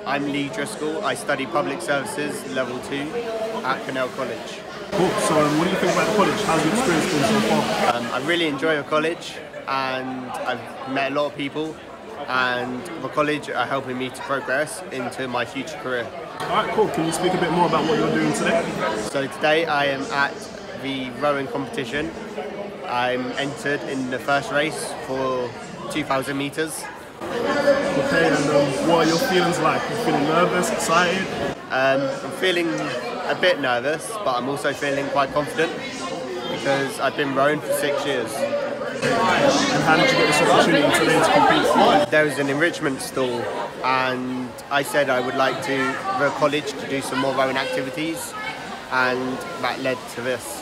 I'm Lee Driscoll. I study Public Services Level 2 at Cornell College. Cool. So what do you think about the college? How's your experience been so far? I really enjoy the college, and I've met a lot of people, and the college are helping me to progress into my future career. Alright, cool. Can you speak a bit more about what you're doing today? So today I am at the rowing competition. I'm entered in the first race for 2,000 metres. Okay, and what are your feelings like? You feeling nervous, excited? I'm feeling a bit nervous, but I'm also feeling quite confident because I've been rowing for 6 years. And how did you get this opportunity today to compete? There was an enrichment stall, and I said I would like the college to do some more rowing activities, and that led to this.